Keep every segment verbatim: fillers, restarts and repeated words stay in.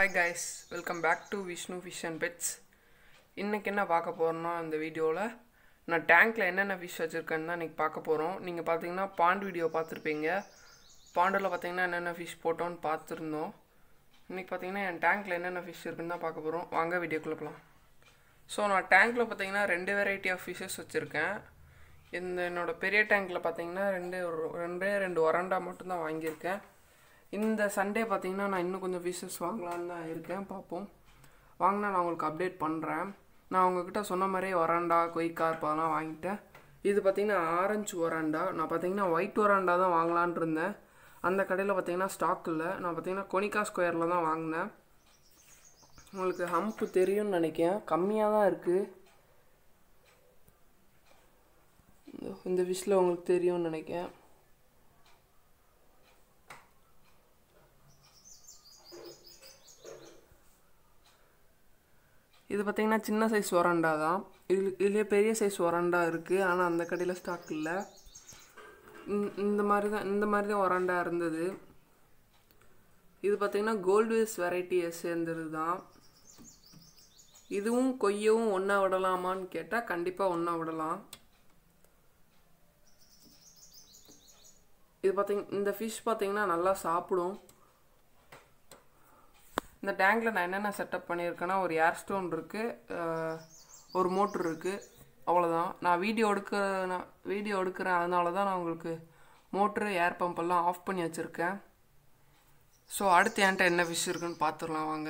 Hi guys, welcome back to Vishnu Fish and Pets. இன்னைக்கு என்ன பார்க்க போறோம்னா இந்த வீடியோல நான் டேங்க்ல என்னென்ன fish வச்சிருக்கேன்னு தான் இன்னைக்கு பார்க்க போறோம். நீங்க பாத்தீங்கன்னா பாண்ட் வீடியோ பார்த்திருப்பீங்க. பாண்ட்ல பாத்தீங்கன்னா என்னென்ன fish போட்டோம்னு பார்த்திருந்தோம். இன்னைக்கு பாத்தீங்கன்னா என் டேங்க்ல என்னென்ன fish இருக்குன்னு தான் பார்க்க போறோம். வாங்க வீடியோக்குள்ள போலாம். சோ நான் டேங்க்ல பாத்தீங்கன்னா ரெண்டு வெரைட்டி ஆஃப் fishes வச்சிருக்கேன். இந்த என்னோட பெரிய டேங்க்ல பாத்தீங்கன்னா ரெண்டு ரெண்டே ரெண்டு ஒரண்டா மட்டும் தான் வாங்கி இருக்கேன். இந்த சண்டே பாத்தீங்கன்னா நான் இன்னும் கொஞ்சம் fishes வாங்கலாம்னு தான் இருக்கேன். பாப்போம். வாங்குனா நான் உங்களுக்கு அப்டேட் பண்றேன். நான் உங்ககிட்ட சொன்ன மாதிரியே ஒரண்டா கொய் கார்ப் அதெல்லாம் வாங்கிட்டேன். இது பாத்தீங்கன்னா ஆரஞ்சு ஒரண்டா. நான் பாத்தீங்கன்னா ஒயிட் ஒரண்டா தான் வாங்கலாம்னு இருந்தேன். அந்த கடையில பாத்தீங்கன்னா ஸ்டாக் இல்ல. நான் பாத்தீங்கன்னா கொனிகா ஸ்கொயர்ல தான் வாங்குனேன். உங்களுக்கு ஹம்ப் தெரியும்னு நினைக்கிறேன். கம்மியா தான் இருக்கு. இந்த ஃபிஷ்ல உங்களுக்கு தெரியும்னு நினைக்கிறேன். இது பாத்தீங்கன்னா சின்ன சைஸ் ஒரண்டா தான். இதுலயே பெரிய சைஸ் ஒரண்டா இருக்கு. ஆனா அந்த கடையில ஸ்டாக் இல்ல. இந்த மாதிரி தான் இந்த மாதிரி தான் ஒரண்டா இருந்தது. இது பாத்தீங்கன்னா கோல்ட்விஸ் வெரைட்டியை சேர்ந்தது தான். இதுவும் கொய்யவும் ஒண்ணா விடலாமான்னு கேட்டா கண்டிப்பா ஒண்ணா விடலாம். இது பாத்தீங்க இந்த fish பாத்தீங்கன்னா நல்லா சாப்பிடும். இந்த டேங்க்ல நான் என்னென்ன செட்டப் பண்ணியிருக்கேன்னா ஒரு ஏர் ஸ்டோன் இருக்கு, ஒரு மோட்டர் இருக்கு, அவ்வளோதான். நான் வீடியோ எடுக்க நான் வீடியோ எடுக்கிறேன், அதனால தான் நான் உங்களுக்கு மோட்ரு ஏர் பம்ப் எல்லாம் ஆஃப் பண்ணி வச்சுருக்கேன். ஸோ அடுத்து என்கிட்ட என்ன ஃபிஷ் இருக்குன்னு பார்த்துடலாம் வாங்க.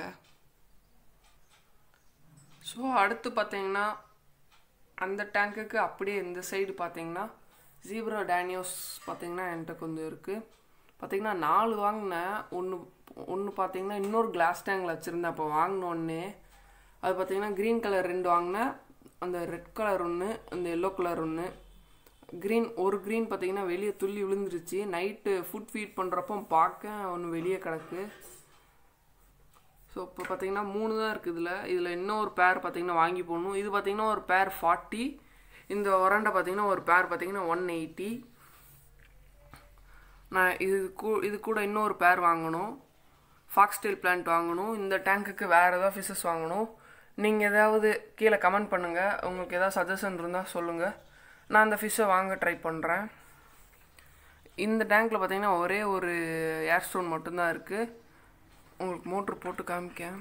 ஸோ அடுத்து பார்த்தீங்கன்னா அந்த டேங்க்குக்கு அப்படியே இந்த சைடு பார்த்தீங்கன்னா ஜீப்ரா டேனியோஸ் பார்த்தீங்கன்னா என்கிட்ட கொஞ்சம் இருக்குது. பார்த்தீங்கன்னா நாலு வாங்கினேன். ஒன்று ஒன்று பார்த்தீங்கன்னா இன்னொரு கிளாஸ் டேங்கில் வச்சுருந்தேன். அப்போ வாங்கினோடனே அது பார்த்தீங்கன்னா க்ரீன் கலர் ரெண்டு வாங்கினேன். அந்த ரெட் கலர் ஒன்று, அந்த எல்லோ கலர் ஒன்று. க்ரீன் ஒரு க்ரீன் பார்த்தீங்கன்னா வெளியே துள்ளி விழுந்துருச்சு. நைட்டு ஃபுட் ஃபீட் பண்ணுறப்போ பார்க்க ஒன்று வெளியே கிடக்கு. ஸோ இப்போ பார்த்தீங்கன்னா மூணு தான் இருக்குது இதில். இதில் இன்னும் ஒரு பேர் பார்த்தீங்கன்னா வாங்கி போடணும். இது பார்த்தீங்கன்னா ஒரு பேர் ஃபார்ட்டி. இந்த ஒரண்டை பார்த்தீங்கன்னா ஒரு பேர் பார்த்தீங்கன்னா ஒன் எயிட்டி. நான் இது கூ இது கூட இன்னொரு பேர் வாங்கணும். ஃபாக்ஸ்டெயில் பிளான்ட் வாங்கணும். இந்த டேங்க்குக்கு வேறு ஏதாவது ஃபிஷஸ் வாங்கணும். நீங்கள் ஏதாவது கீழே கமெண்ட் பண்ணுங்கள். உங்களுக்கு ஏதாவது சஜஷன் இருந்தால் சொல்லுங்கள். நான் அந்த ஃபிஷ்ஷை வாங்க ட்ரை பண்ணுறேன். இந்த டேங்க்கில் பார்த்தீங்கன்னா ஒரே ஒரு ஏர் ஸ்டோன் மட்டும்தான் இருக்குது. உங்களுக்கு மோட்ரு போட்டு காமிக்கேன்.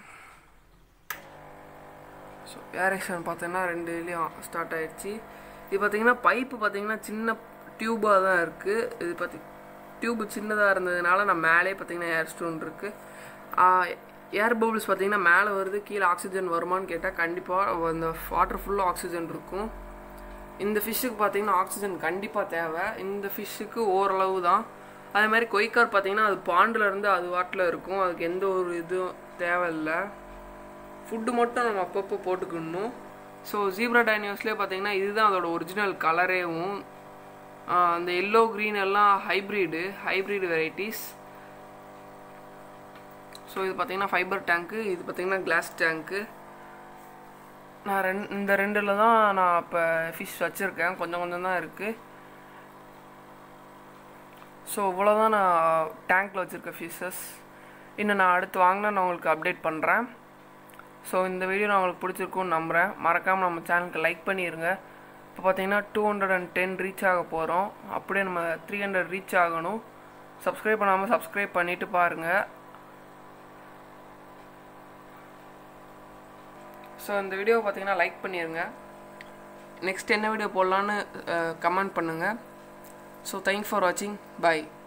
ஸோ ஏரேஷன் பார்த்தீங்கன்னா ரெண்டு இதுலேயும் ஸ்டார்ட் ஆகிடுச்சு. இது பார்த்தீங்கன்னா பைப்பு பார்த்தீங்கன்னா சின்ன டியூபாக தான் இருக்குது. இது பார்த்தி டியூபு சின்னதாக இருந்ததுனால நான் மேலே பார்த்தீங்கன்னா ஏர் ஸ்டோன் இருக்குது. ஏர் பபிள்ஸ் பார்த்தீங்கன்னா மேலே வருது. கீழே ஆக்சிஜன் வருமானு கேட்டால் கண்டிப்பாக அந்த வாட்டர் ஃபுல்லாக ஆக்சிஜன் இருக்கும். இந்த ஃபிஷ்ஷுக்கு பார்த்தீங்கன்னா ஆக்சிஜன் கண்டிப்பாக தேவை. இந்த ஃபிஷ்ஷுக்கு ஓரளவு தான். அதே மாதிரி கொய்கார் பார்த்தீங்கன்னா அது பாண்டில் இருந்து அது வாட்டில் இருக்கும். அதுக்கு எந்த ஒரு இதுவும் தேவையில்லை. ஃபுட்டு மட்டும் நம்ம அப்பப்போ போட்டுக்கணும். ஸோ ஜீப்ரா டேனியோஸ்லேயே பார்த்தீங்கன்னா இதுதான் அதோட ஒரிஜினல் கலரேவும். அந்த எல்லோ க்ரீன் எல்லாம் ஹைப்ரிடு ஹைப்ரிட் வெரைட்டிஸ். ஸோ இது பார்த்தீங்கன்னா ஃபைபர் டேங்க்கு, இது பார்த்தீங்கன்னா கிளாஸ் டேங்க்கு. நான் ரெண்டு இந்த ரெண்டில் தான் நான் இப்போ ஃபிஷ் வச்சுருக்கேன். கொஞ்சம் கொஞ்சம் தான் இருக்குது. ஸோ இவ்வளோதான் நான் டேங்க்கில் வச்சுருக்க ஃபிஷ்ஷஸ். இன்னும் நான் அடுத்து வாங்கினா நான் உங்களுக்கு அப்டேட் பண்ணுறேன். ஸோ இந்த வீடியோ நான் உங்களுக்கு பிடிச்சிருக்குன்னு நம்புகிறேன். மறக்காமல் நம்ம சேனலுக்கு லைக் பண்ணிடுங்க. இப்போ பார்த்தீங்கன்னா two hundred and ten reach ஆக போகிறோம். அப்படியே நம்ம த்ரீ ஹண்ட்ரட் ரீச் ஆகணும். சப்ஸ்கிரைப் பண்ணாமல் சப்ஸ்கிரைப் பண்ணிவிட்டு பாருங்கள். ஸோ இந்த வீடியோவை பார்த்தீங்கன்னா லைக் பண்ணிடுங்க. நெக்ஸ்ட் என்ன வீடியோ போடலான்னு கமெண்ட் பண்ணுங்கள். ஸோ தேங்க்ஸ் ஃபார் வாட்சிங். பை.